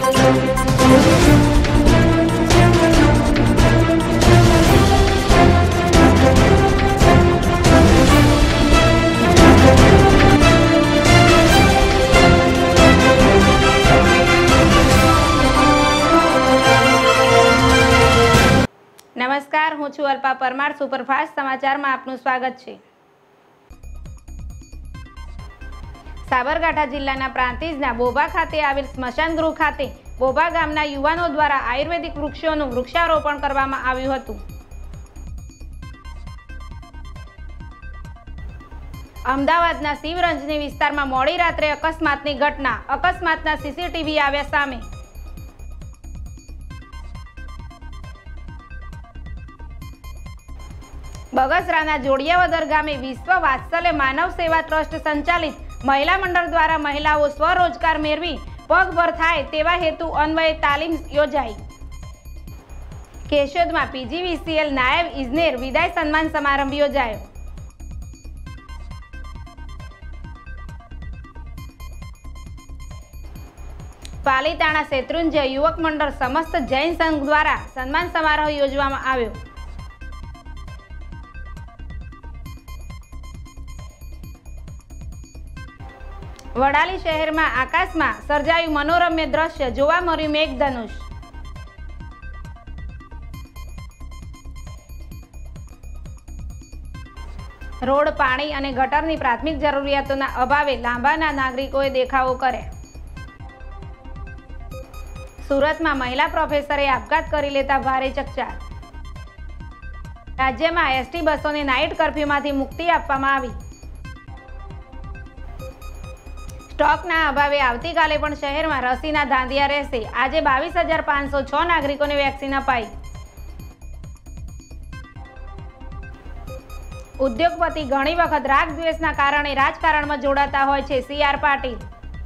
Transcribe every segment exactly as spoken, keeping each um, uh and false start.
नमस्कार, हूँ छू अल्पा परमार। सुपरफास्ट समाचार में आपનું स्वागत है। साबरकांठा जिल्लाना प्रांतिजना बोभा खाते आवेल स्मशान गृह खाते बोभा गामना युवानो द्वारा आयुर्वेदिक वृक्षोનું वृक्षारोपण કરવામાં આવ્યું હતું। अमदावादना शिवरंजनी विસ્તારમાં મોડી રાત્રે અકસ્માતની ઘટના। અકસ્માતના સીસીટીવી આવ્યા સામે। बगसराना जोड़ियावदर गामे विश्व वात्सल्य मानव सेवा ट्रस्ट संचालित महिला मंडल द्वारा महिलाओं स्वरोजगार मेळवी पगभर थाय तेवा हेतु अन्वये तालीम योजाई। केशोद में पीजीवीसीएल नायब इजनेर विदाय सन्मान समारंभ योजायो। पालीताणा शत्रुंजय युवक मंडल समस्त जैन संघ द्वारा सन्मान समारोह योजवामां आव्यो। वडाली शहर में आकाश में सर्जायु मनोरम्य दृश्य जोवा मळ्युं। मेघधनुष रोड पाणी अने गटरनी प्राथमिक जरूरियातोना अभावे लांबाना नागरिकोए देखावो कर्या। सूरत में महिला प्रोफेसरे आपघात करी लेता भारे चकचार। राज्य में एसटी बसों ने नाइट कर्फ्यूमांथी मुक्ति आपवामां आवी। स्टॉकना अभावे आवतीकाले पण शहर में रसीना धांधिया रहेशे। आजे बावीस हजार पांच सौ छ नागरिकों ने वेक्सिन अपाई। उद्योगपति घणी वखत राग द्वेषना कारणे राजकारण में जोड़ाता होय छे। सीआर पाटील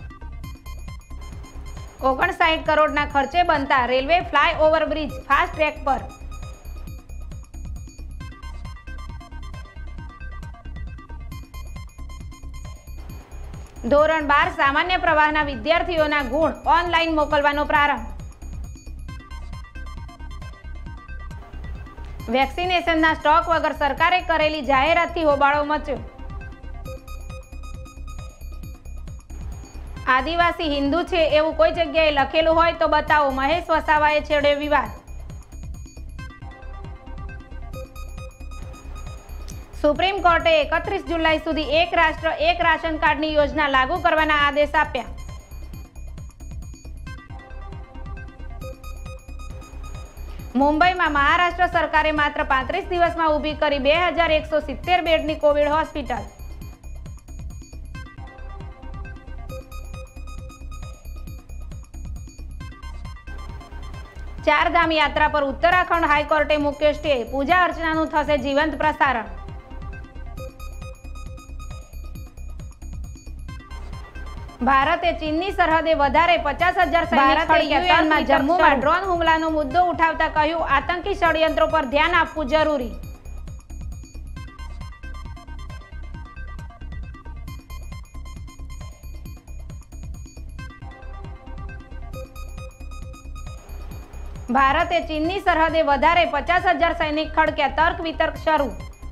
ओगणसाठ करोड़ना खर्चे बनता railway flyover bridge fast track पर। धोरण बार सामान्य प्रवाहना विद्यार्थीओना गुण ऑनलाइन मोकलवानो प्रारंभ। वेक्सिनेशनना स्टॉक वगर सरकारे करेली जाहेरातथी होबाळो मच्यो। आदिवासी हिंदू छे एवुं कोई जग्याए लखेलुं होय तो बतावो। महेश वसावाए छेड्यो विवाद। सुप्रीम कोर्टे एकत्रीस जुलाई सुधी एक राष्ट्र एक राशन कार्ड नी योजना लागू करवाना आदेश आप्या। मुंबई में महाराष्ट्र सरकारे मात्र पैंतीस दिवस में ऊभी करी बे हजार एक सौ सित्तेर बेडनी कोविड होस्पिटल। चार धाम यात्रा पर उत्तराखंड हाईकोर्टे मूक्यो स्टे। पूजा अर्चनानुं थशे जीवंत प्रसारण। भारते चीननी सरहदे वधारे पचास हजार सैनिक खड़क्या। जम्मू में ड्रोन हुमलानो मुद्दो उठावता कह्युं आतंकी षड्यंत्रों पर ध्यान आपवुं जरूरी। भारते चीननी सरहदे वधारे पचास हजार सैनिक खड़क्या। तर्क वितर्क शुरू।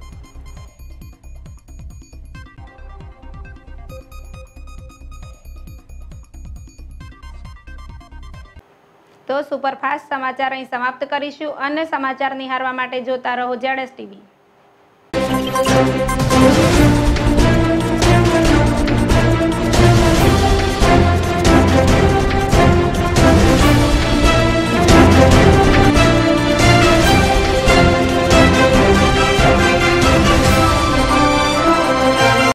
तो सुपरफास्ट समाचार अहीं समाप्त करीशुं। अन्य समाचार निहारवा माटे जोता रहो ज़ेड एस टी वी।